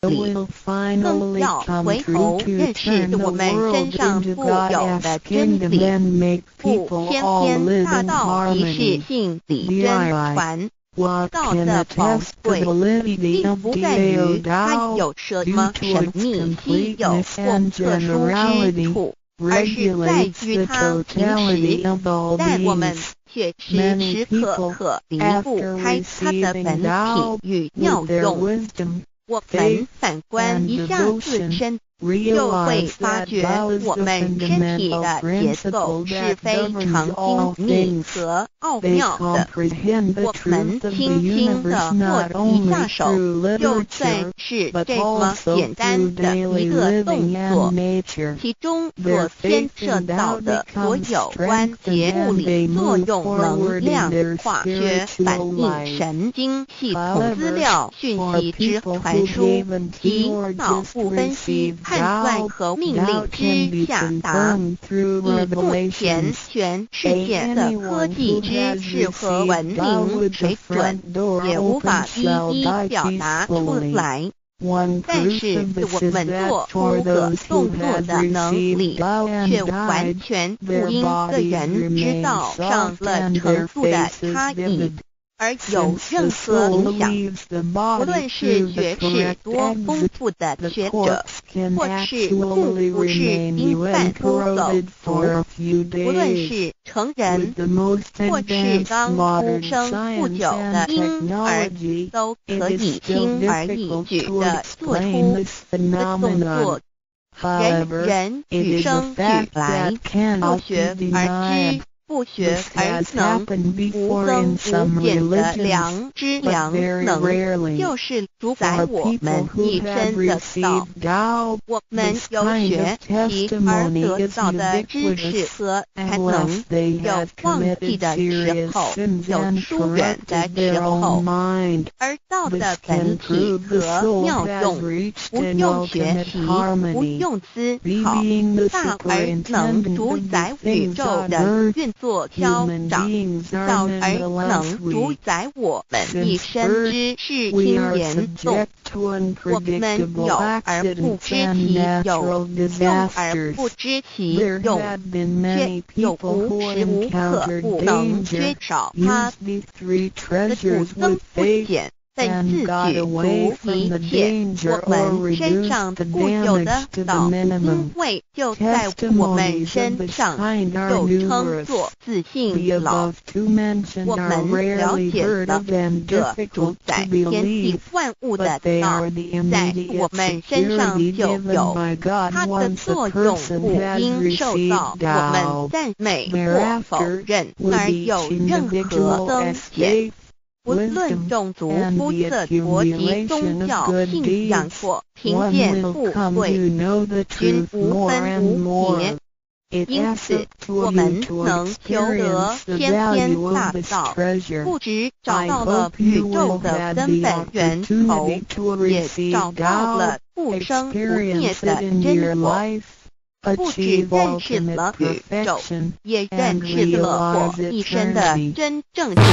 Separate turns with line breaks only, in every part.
更要回头认识我们身上固有的真理，不偏偏大道一事性理真传。道的宝贵，并不在于它有什么神秘、稀有或特殊之处，而是在于它平时，但我们却时刻刻离不开它的本体与妙用。我们反观一下自身，就会发觉我们身体的结构是非常精密和奥妙的。我们轻轻地握一下手，就算是这么简单的一个动作，其中所牵涉到的所有关节物理作用、能量、化学反应、神经系统资料、讯息之传输及脑部分析、判断和命令之下达，以目前全世界的科技知识和文明水准，也无法一一表达出来。但是我们做出个动作的能力，却完全不因个人知道上了程度的差异而有任何影响。无论是学识多丰富的学者，或是并不是因犯孤陋，无论是成人，或是刚出生不久的婴儿，都可以轻而易举地做出的动作。人人与生俱来，不学而知，不学而能，无增无减的良知良能，就是主宰我们一生的道。我们有学习而得到的知识和才能，有忘记的时候，有疏远的时候，而道的本体和妙用，不用学习，不用思考，大而能主宰宇宙的运作消长，小而能主宰我们一生之事听言动。我们有而不知其有，用而不知其用，却又无时无刻不能缺少它的不增不减。但自举足一切，我们身上固有的道，因为就在我们身上，又称作自性老。我们了解了这主宰天地万物的道，在我们身上就有，它的作用不应受到我们赞美或否认而有任何增减。无论种族、肤色、国籍、宗教、信仰或贫贱富贵，均无分无别。因此，我们能求得先天大道，不只找到了宇宙的根本源头，也找到了不生不灭的真我。不只认识了宇宙，也认识了我一生的真正解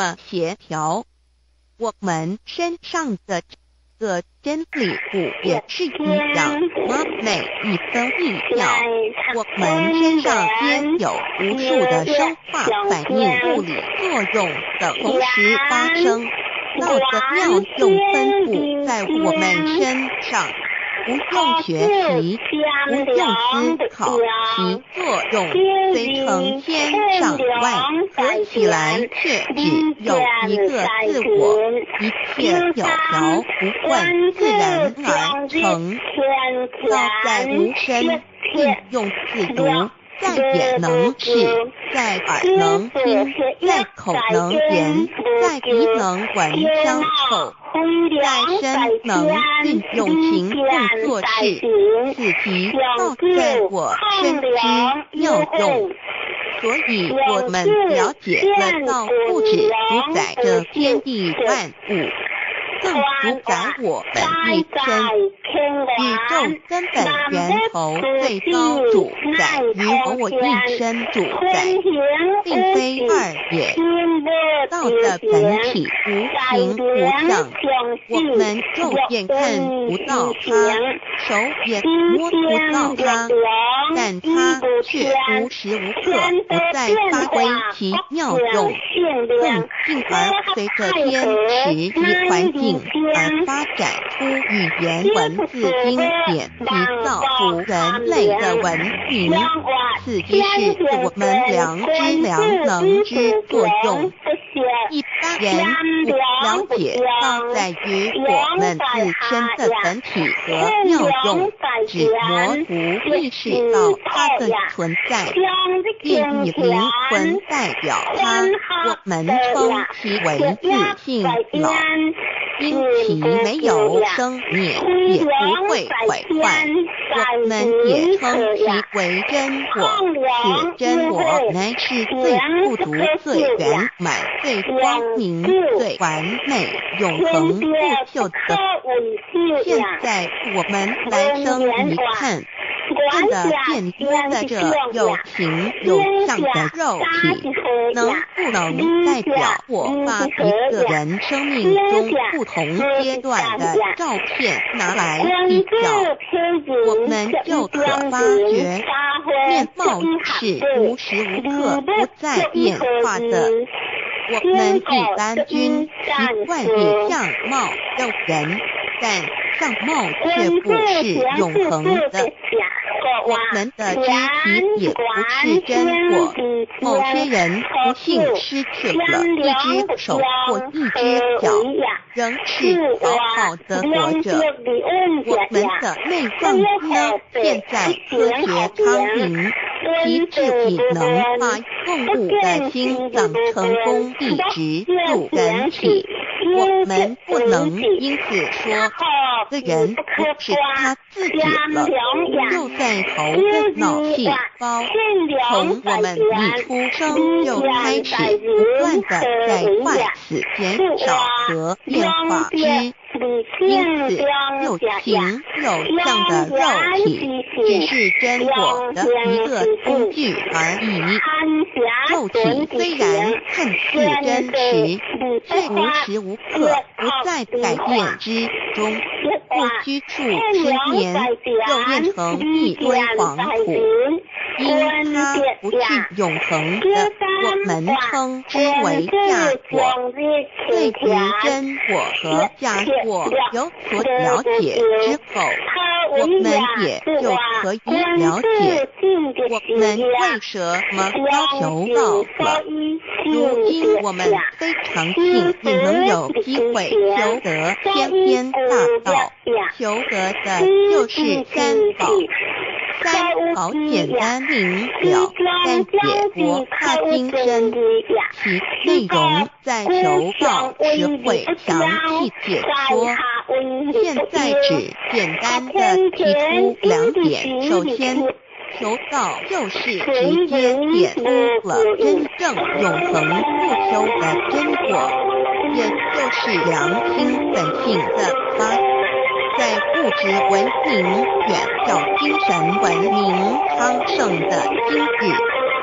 么协调。我们身上的这个真理不也是一样吗？每一分一秒，我们身上皆有无数的生化反应、物理作用的同时发生，道的妙用分布在我们身上。不用学习，不用思考，其作用虽成千上万，合起来却只有一个自我，一切有条不紊，自然而成，道在无声，应用自如。在眼能视，在耳能听，在口能言，在鼻能闻香臭，在身能运用情共做事，此即道在我身之妙用。所以我们了解了道不只主宰着天地万物，更主宰我们一生。宇宙根本源头最高主宰与我一生主宰，并非二也。道的本体无形无相，我们肉眼看不到它，手也摸不到它，但它却无时无刻不在发挥其妙用，更进而随着天时与环境而发展出语言文字经典及造福人类的文明，此即是我们良知良能之作用。一般人不了解道在于我们自身的本体和妙用，只模糊意识到它的存在，便以灵魂代表它，我们称其为自性老。因其没有生灭，也不会毁坏，我们也称其为真我。此真我乃是最不足、最圆满、最光明、最完美、永恒不朽的。现在我们来生一看，真的见多在这有形有相的肉体，能不能代表我把一个人生命中不同阶段的照片拿来比较，我们就可发觉面貌是无时无刻不在变化的。我们一般均习惯以相貌认人，但相貌却不是永恒的。我们的肢体也不是真我，某些人不幸失去了一只手或一只脚，仍是好好的活着。我们的内脏呢，现在科学康明，其智体能把动物的心脏成功移植入人体。我们不能因此说这人不是他自己了，就在头的脑细胞从我们一出生就开始不断的在坏死减少和变化之，因此有形有相的肉体只是真我的一个工具而已。肉体虽然看似真实，却无时无刻不在改变之中，不拘束10年又变成一堆黄土，因它不是永恒的，我们称之为假我。对于真我和假我有所了解之后，我们也就可以了解我们为什么要求道了。如今我们非常幸运能有机会求得天天大道，求得的就是三宝。三宝简单明了，但解国怕精深，其内容在求道时会详细解说。现在只简单的提出2点，首先，求道就是直接点出了真正永恒不朽的真果，也就是良心本性的发。在物质文明远较精神文明昌盛的今日，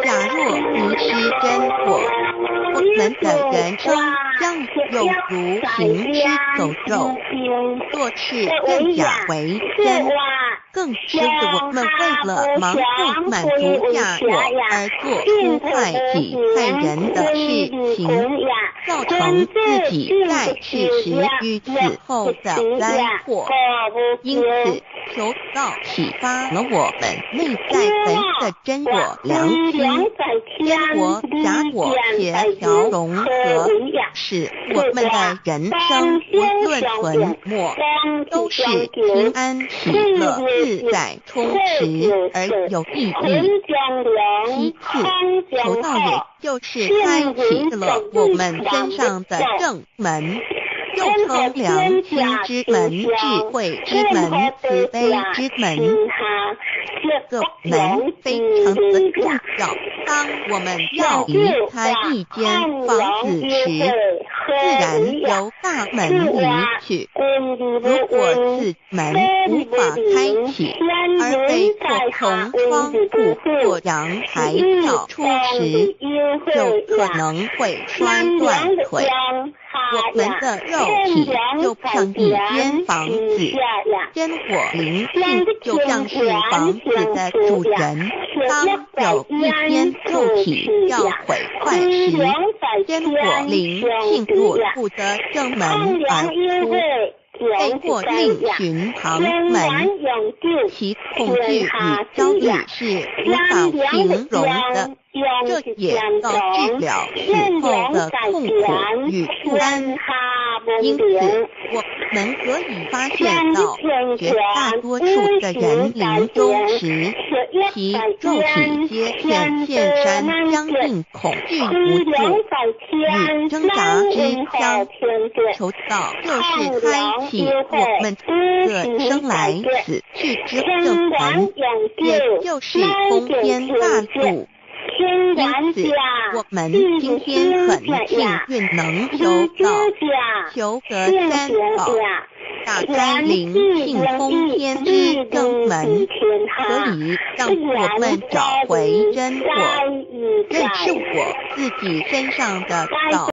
假若迷失真我，我们的人生将有如行尸走肉，做事更假为真，更使得我们为了盲目满足假我而做出害己害人的事情，造成自己在事实与此后的灾祸。因此求道启发了我们内在人的真我良心，真我假我协调融合，使我们的人生无论存没都是平安喜乐自在充实而有意义。其次，求道也就是开启了我们身上的正门，又称良心之门、智慧之门、慈悲之门。这个门非常的重要。当我们要离开一间房子时，自然由大门离去。如果此门无法开启，而被迫从窗户或阳台跳出时，就可能会摔断腿。我们的肉体就像一间房子，真我灵性就像是房子的主人。当有一天肉体要毁坏时，真我灵性若不得正门而出，被迫另寻旁门，其恐惧与焦虑是无法形容的，这也导致了死后的痛苦与不安。因此，我们可以发现到绝大多数的人临终时，其肉体皆现山僵硬、恐惧无助与挣扎之飘。求道就是开启我们这生来死去之正门，也就是通天大路。因此，我们今天很幸运能求道，求得三宝，打开灵性通天之正门，可以让我们找回真我，认识我自己身上的道。